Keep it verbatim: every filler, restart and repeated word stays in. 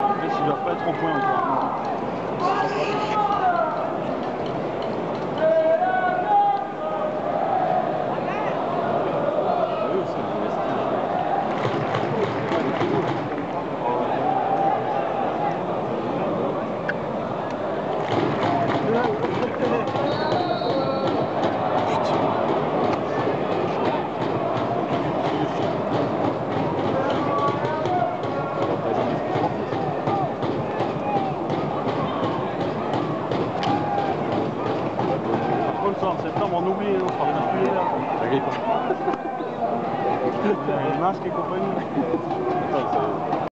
fait, il doit pas être en point encore. En septembre, on oublie, on sera basculé là. Ça grille pas. Les masques et compagnie.